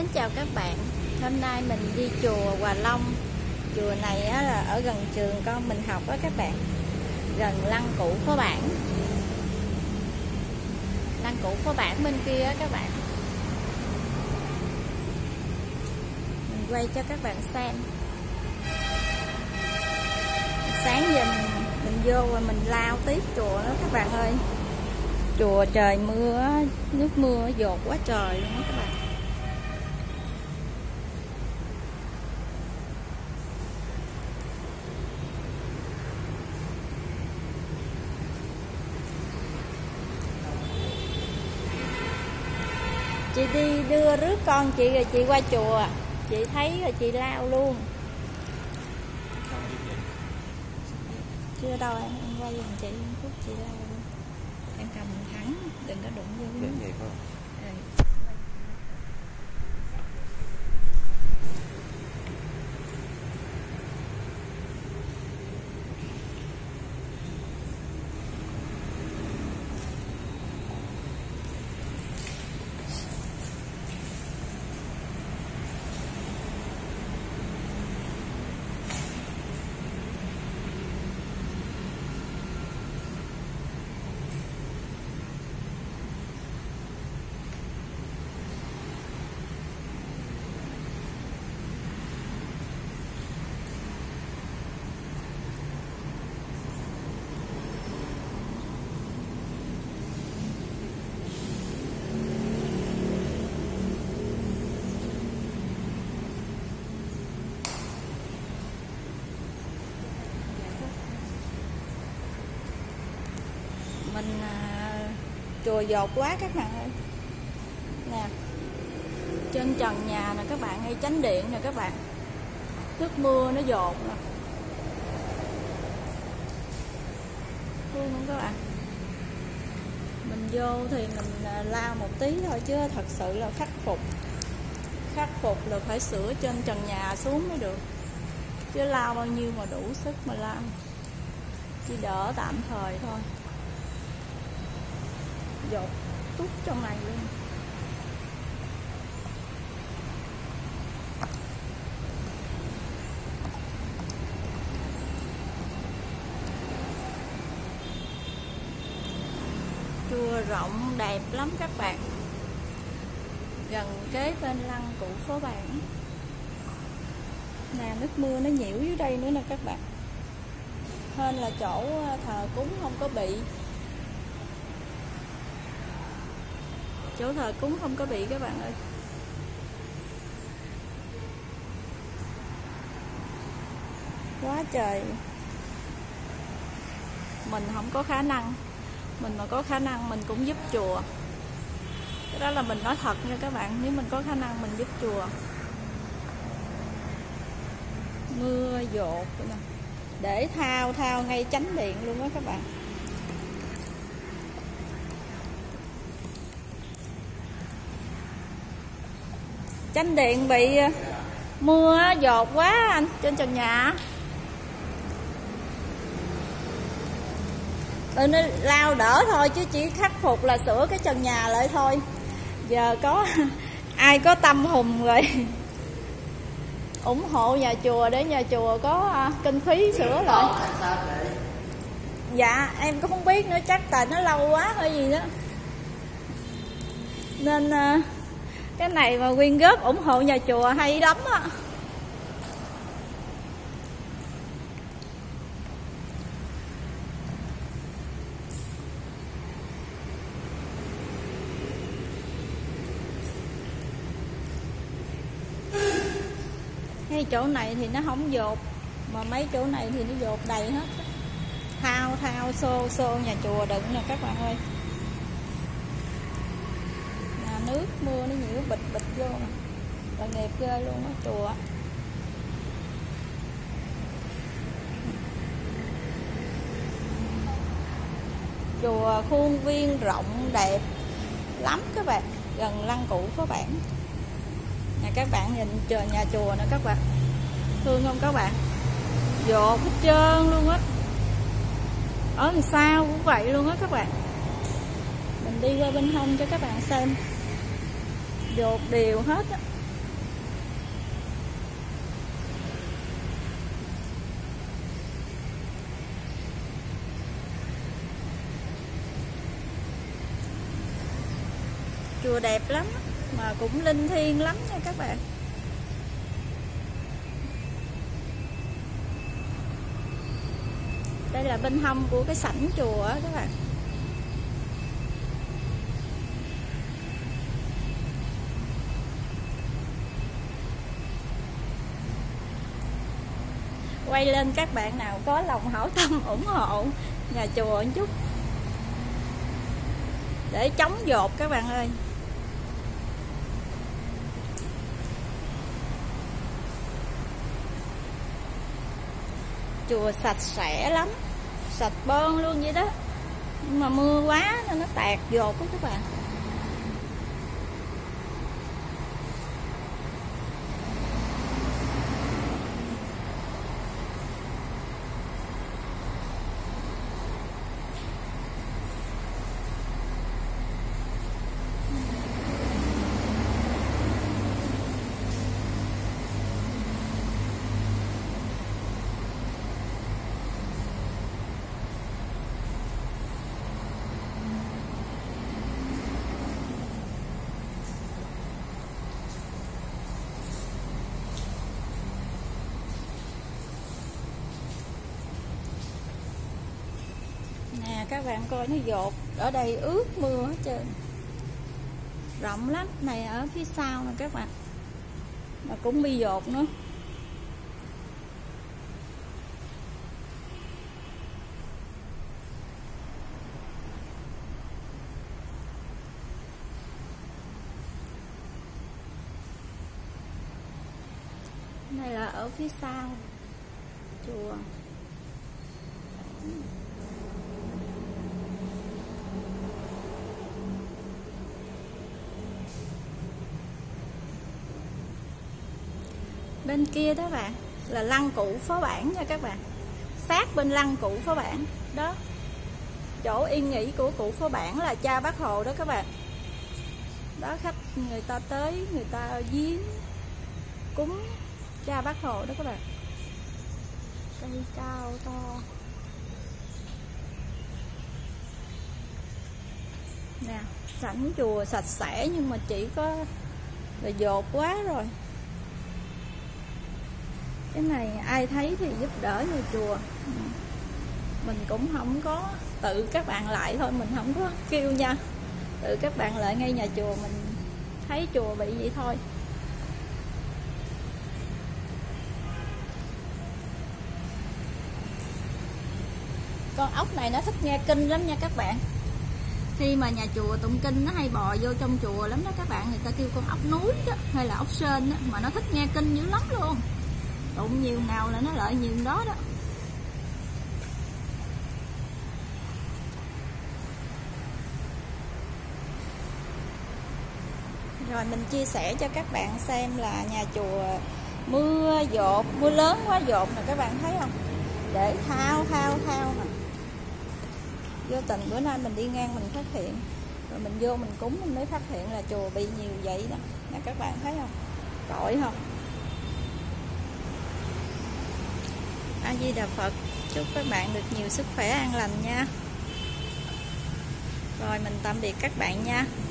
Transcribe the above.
chào các bạn. Hôm nay mình đi chùa Hòa Long. Chùa này á, là ở gần trường con mình học đó các bạn, gần lăng Cụ Phó Bản. Lăng Cụ Phó Bản bên kia á các bạn. Mình quay cho các bạn xem. Sáng giờ mình vô rồi mình lao tiếp chùa đó các bạn ơi. Chùa trời mưa, nước mưa dột quá trời luôn đó các bạn. Chị đi đưa rước con chị rồi chị qua chùa, chị thấy rồi chị lao luôn. Chưa đâu em quay giùm chị một phút, chị lao luôn. Em cầm thẳng, đừng có đụng vô cái vậy không? mình chùa dột quá các bạn ơi nè, trên trần nhà nè các bạn, ngay chánh điện nè các bạn, nước mưa nó dột nè, thương không các bạn. Mình vô thì mình lao một tí thôi chứ thật sự là khắc phục là phải sửa trên trần nhà xuống mới được, chứ lao bao nhiêu mà đủ sức mà lao, chỉ đỡ tạm thời thôi. Dột tút trong này luôn. Chùa rộng đẹp lắm các bạn, gần kế bên lăng Cụ Phó Bản nè. Nước mưa nó nhiễu dưới đây nữa nè các bạn, hên là chỗ thờ cúng không có bị, chỗ thờ cúng không có bị các bạn ơi. Quá trời. Mình không có khả năng, mình mà có khả năng mình cũng giúp chùa. Cái đó là mình nói thật nha các bạn, nếu mình có khả năng mình giúp chùa. Mưa dột nè, để thao ngay chánh điện luôn đó các bạn. Chánh điện bị mưa dột quá anh, trên trần nhà. Nó lao đỡ thôi chứ chỉ khắc phục là sửa cái trần nhà lại thôi. Giờ có ai có tâm hùng rồi ủng hộ nhà chùa để nhà chùa có kinh phí sửa lại. Dạ em cũng không biết nữa, chắc tại nó lâu quá hay gì đó, nên cái này mà quyên góp ủng hộ nhà chùa hay lắm á. Cái chỗ này thì nó không dột, mà mấy chỗ này thì nó dột đầy hết. Thao xô nhà chùa đựng nè các bạn ơi. Nước mưa nó nhiễu bịch vô nè, tội nghiệp ghê luôn á chùa. Chùa khuôn viên rộng đẹp lắm các bạn, gần lăng Cụ Phó Bản nè. Các bạn nhìn nhà chùa nè các bạn, thương không các bạn, dột hết trơn luôn á. Ở đằng sau cũng vậy luôn á các bạn. Mình đi qua bên hông cho các bạn xem, dột đều hết á. chùa đẹp lắm mà cũng linh thiêng lắm nha các bạn. Đây là bên hông của cái sảnh chùa á các bạn. Quay lên các bạn nào có lòng hảo tâm ủng hộ nhà chùa một chút để chống dột các bạn ơi. Chùa sạch sẽ lắm, sạch bơn luôn vậy đó, nhưng mà mưa quá nên nó tạt dột đó các bạn. Nè các bạn coi nó dột ở đây ướt mưa hết trơn, rộng lắm. Này ở phía sau nè các bạn, mà cũng bị dột nữa. Này là ở phía sau chùa. Bên kia đó bạn là lăng Cụ Phó Bản nha các bạn, sát bên lăng Cụ Phó Bản đó, chỗ yên nghỉ của Cụ Phó Bản là cha Bác Hồ đó các bạn. Đó, khách người ta tới người ta viếng cúng cha Bác Hồ đó các bạn. Cây cao to nè, sảnh chùa sạch sẽ nhưng mà chỉ có là dột quá rồi. Cái này ai thấy thì giúp đỡ nhà chùa, mình cũng không có, tự các bạn lại thôi, mình không có kêu nha, tự các bạn lại ngay nhà chùa, mình thấy chùa bị vậy thôi. Con ốc này nó thích nghe kinh lắm nha các bạn. Khi mà nhà chùa tụng kinh nó hay bò vô trong chùa lắm đó các bạn, người ta kêu con ốc núi đó, hay là ốc sên đó, mà nó thích nghe kinh dữ lắm luôn. Tụng nhiều nào là nó lợi nhiều đó đó. Rồi mình chia sẻ cho các bạn xem là nhà chùa mưa dột, mưa lớn quá dột nè các bạn thấy không, để thao nè. Vô tình bữa nay mình đi ngang mình phát hiện, rồi mình vô mình cúng mình mới phát hiện là chùa bị nhiều vậy đó nè các bạn thấy không, tội không. A Di Đà Phật, chúc các bạn được nhiều sức khỏe an lành nha. Rồi mình tạm biệt các bạn nha.